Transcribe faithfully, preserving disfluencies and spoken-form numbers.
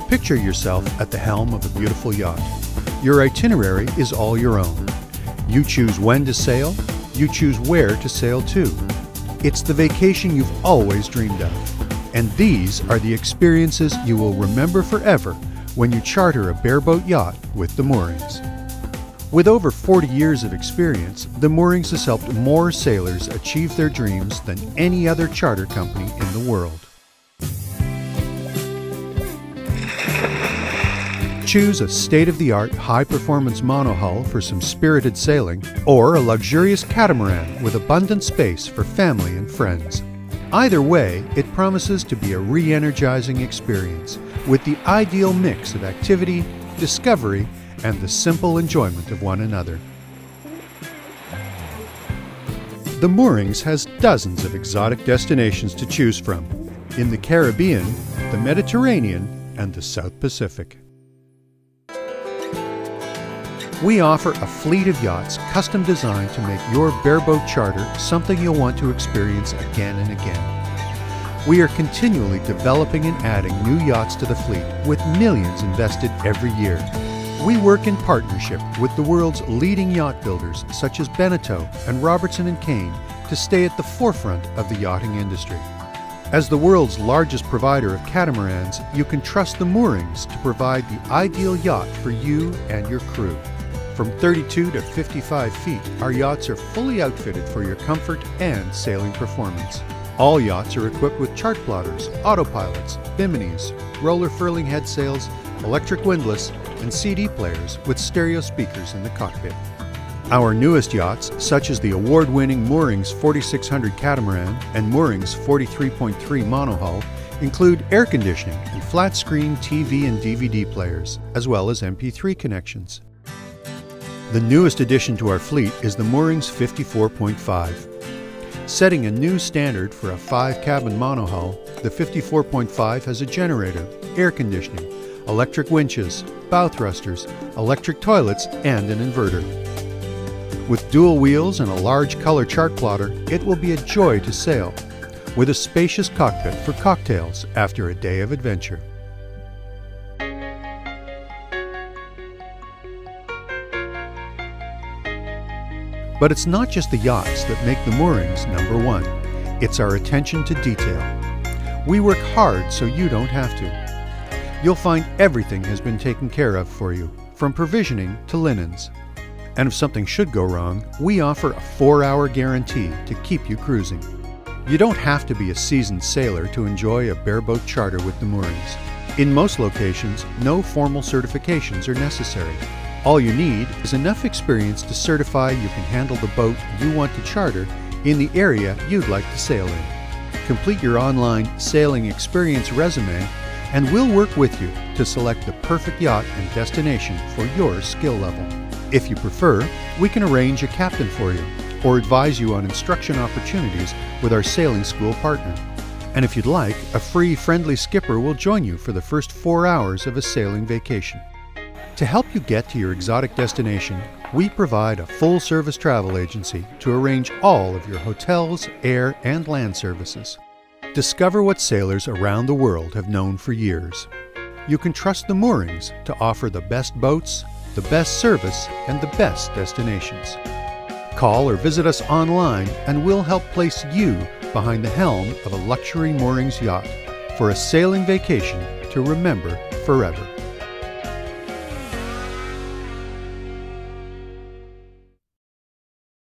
Picture yourself at the helm of a beautiful yacht. Your itinerary is all your own. You choose when to sail, you choose where to sail to. It's the vacation you've always dreamed of. And these are the experiences you will remember forever when you charter a bareboat yacht with the Moorings. With over forty years of experience, the Moorings has helped more sailors achieve their dreams than any other charter company in the world. Choose a state-of-the-art high-performance monohull for some spirited sailing, or a luxurious catamaran with abundant space for family and friends. Either way, it promises to be a re-energizing experience with the ideal mix of activity, discovery, and the simple enjoyment of one another. The Moorings has dozens of exotic destinations to choose from in the Caribbean, the Mediterranean, and the South Pacific. We offer a fleet of yachts custom designed to make your bareboat charter something you'll want to experience again and again. We are continually developing and adding new yachts to the fleet with millions invested every year. We work in partnership with the world's leading yacht builders such as Beneteau and Robertson and Kane to stay at the forefront of the yachting industry. As the world's largest provider of catamarans, you can trust the Moorings to provide the ideal yacht for you and your crew. From thirty-two to fifty-five feet, our yachts are fully outfitted for your comfort and sailing performance. All yachts are equipped with chart plotters, autopilots, biminis, roller furling head sails, electric windlass, and C D players with stereo speakers in the cockpit. Our newest yachts, such as the award-winning Moorings forty-six hundred catamaran and Moorings forty-three point three monohull, include air conditioning and flat-screen T V and D V D players, as well as M P three connections. The newest addition to our fleet is the Moorings fifty-four point five. Setting a new standard for a five-cabin monohull, the fifty-four point five has a generator, air conditioning, electric winches, bow thrusters, electric toilets, and an inverter. With dual wheels and a large color chart plotter, it will be a joy to sail, with a spacious cockpit for cocktails after a day of adventure. But it's not just the yachts that make the Moorings number one. It's our attention to detail. We work hard so you don't have to. You'll find everything has been taken care of for you, from provisioning to linens. And if something should go wrong, we offer a four-hour guarantee to keep you cruising. You don't have to be a seasoned sailor to enjoy a bareboat charter with the Moorings. In most locations, no formal certifications are necessary. All you need is enough experience to certify you can handle the boat you want to charter in the area you'd like to sail in. Complete your online sailing experience resume and we'll work with you to select the perfect yacht and destination for your skill level. If you prefer, we can arrange a captain for you or advise you on instruction opportunities with our sailing school partner. And if you'd like, a free friendly skipper will join you for the first four hours of a sailing vacation. To help you get to your exotic destination, we provide a full-service travel agency to arrange all of your hotels, air, and land services. Discover what sailors around the world have known for years. You can trust the Moorings to offer the best boats, the best service, and the best destinations. Call or visit us online and we'll help place you behind the helm of a luxury Moorings yacht for a sailing vacation to remember forever.